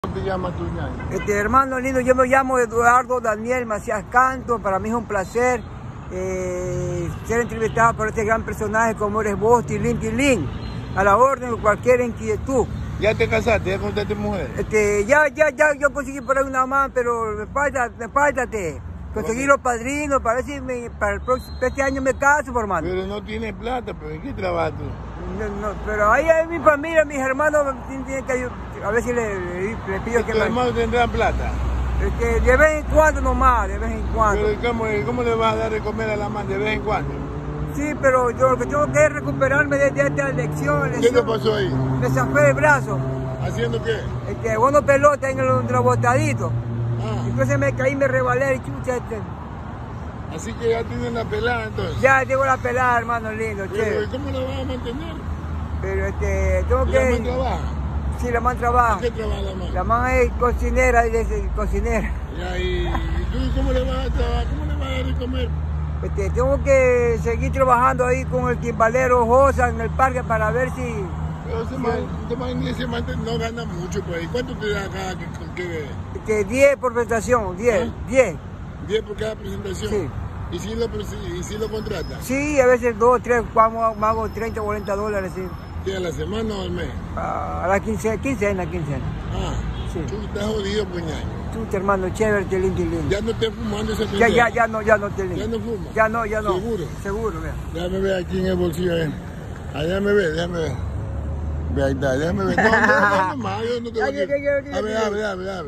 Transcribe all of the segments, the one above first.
¿Cómo te llamas tú, ñaño? Hermano lindo, yo me llamo Eduardo Daniel Macías Canto. Para mí es un placer ser entrevistado por este gran personaje como eres vos, Tilín. A la orden de cualquier inquietud. ¿Ya te casaste? ¿Ya contaste mujer? Ya, yo conseguí por ahí una más, pero me falta conseguir los padrinos para ver si este año me caso, por hermano. Pero no tienes plata, pero ¿en qué trabajas tú? No, pero ahí hay mi familia, mis hermanos tienen que ayudar. A ver si le pido que ¿Tus hermanos tendrán plata? De vez en cuando nomás, de vez en cuando. Pero ¿cómo le vas a dar de comer a la mamá de vez en cuando? Sí, pero yo lo que tengo que es recuperarme de esta lección. ¿Qué te pasó ahí? Me zafé el brazo. ¿Haciendo qué? Bueno, pelota en el botadito. Ah. Entonces me caí, me rebalé y chucha. Así que ya tienes la pelada entonces. Ya tengo la pelada, hermano lindo, Pero ¿y cómo la vas a mantener? Pero tengo que... ¿La mamá trabaja? Sí, la man trabaja. ¿Qué trabaja la mamá? La man es cocinera, cocinera. Ya, ¿y tú cómo le vas a trabajar? ¿Cómo le vas a dar de comer? Tengo que seguir trabajando ahí con el timbalero Josa en el parque para ver si... Pero ese man no gana mucho por ahí. ¿Cuánto te da cada que 10 por presentación, 10. 10 por cada presentación. Sí. ¿Y si lo contratas? Sí, a veces 2, 3, hago 30 o 40 dólares, sí. ¿Sí, a la semana o al mes? A la quincena. Ah, sí. Tú estás jodido, pues, ñaño. Chuta, hermano, chévere, Tilín. Ya no estés fumando esa pendeja. Ya no, Tilín. ¿Ya no fumas? Ya no. ¿Seguro? Seguro, vea. Déjame ver aquí en el bolsillo, Allá me ve, déjame ver. Ve, ahí está, déjame ver. No más, yo no te voy a decir. Abre. Abre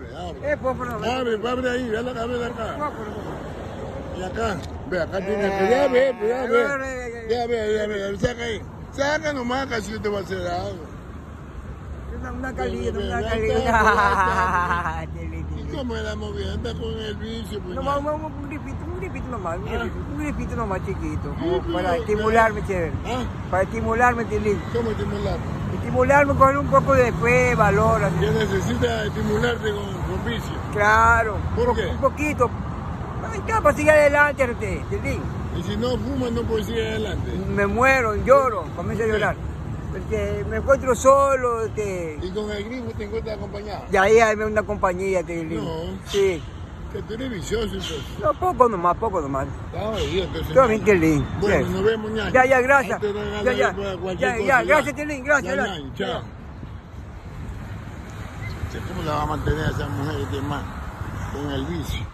Abre ahí, abre acá. Y acá, ve, acá tiene que, ya ve, saca ahí. Saca nomás, casi yo te voy a hacer algo. Una calidad. ¿Y cómo es la movida? Anda con el vicio, pues. Un gripito nomás chiquito, Sí, para estimularme, chévere. ¿Ah? Para estimularme, Tilín. ¿Cómo estimularte? Estimularme con un poco de fe, valor. Así. ¿Ya necesitas estimularte con vicio? Claro. ¿Por qué? Un poquito. Para seguir adelante, Tilín. Y si no fumas, no puedes seguir adelante. Me muero, lloro, comienzo a llorar. Porque me encuentro solo. ¿Y con el gringo te encuentras acompañado? Y ahí hay una compañía, Tilín. No. Sí. Que tú eres vicioso, entonces. No, poco nomás. Está jodido, entonces. Todo bien, Tilín. Bueno, Sí. nos vemos, ñaño. Ya, gracias. Ya, Gracias, Tilín, gracias. Ya, ñaño, chao. ¿Cómo la va a mantener a esa mujer, este man, con el vicio?